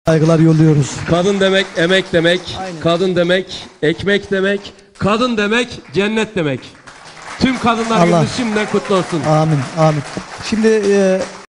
saygılar yolluyoruz. Kadın demek emek demek, Aynen. kadın demek ekmek demek, kadın demek cennet demek. Tüm kadınlar Allah. gününüz şimdiden kutlu olsun. Amin, amin. Şimdi